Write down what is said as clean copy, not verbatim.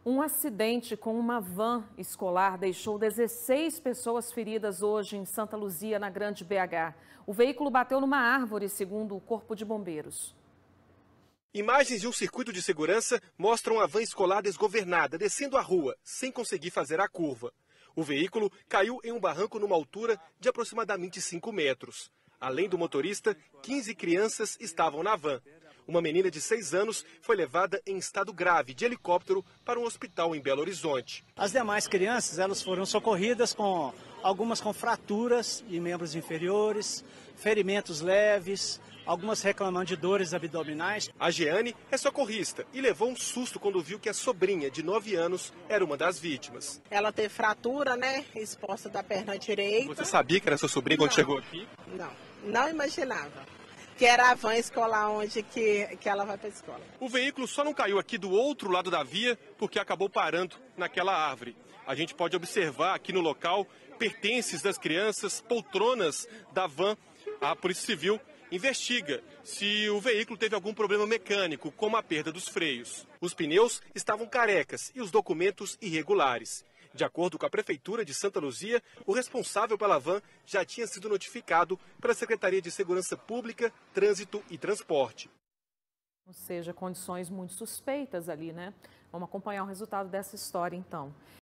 Um acidente com uma van escolar deixou 16 pessoas feridas hoje em Santa Luzia, na Grande BH. O veículo bateu numa árvore, segundo o Corpo de Bombeiros. Imagens de um circuito de segurança mostram a van escolar desgovernada, descendo a rua, sem conseguir fazer a curva. O veículo caiu em um barranco numa altura de aproximadamente 5 metros. Além do motorista, 15 crianças estavam na van. Uma menina de 6 anos foi levada em estado grave de helicóptero para um hospital em Belo Horizonte. As demais crianças, elas foram socorridas algumas com fraturas de membros inferiores, ferimentos leves, algumas reclamando de dores abdominais. A Jeane é socorrista e levou um susto quando viu que a sobrinha de 9 anos era uma das vítimas. Ela teve fratura, exposta da perna direita. Você sabia que era sua sobrinha quando chegou aqui? Não imaginava. Que era a van escolar onde que ela vai para a escola. O veículo só não caiu aqui do outro lado da via porque acabou parando naquela árvore. A gente pode observar aqui no local pertences das crianças, poltronas da van. A Polícia Civil investiga se o veículo teve algum problema mecânico, como a perda dos freios. Os pneus estavam carecas e os documentos irregulares. De acordo com a Prefeitura de Santa Luzia, o responsável pela van já tinha sido notificado pela Secretaria de Segurança Pública, Trânsito e Transporte. Ou seja, condições muito suspeitas ali, né? Vamos acompanhar o resultado dessa história, então.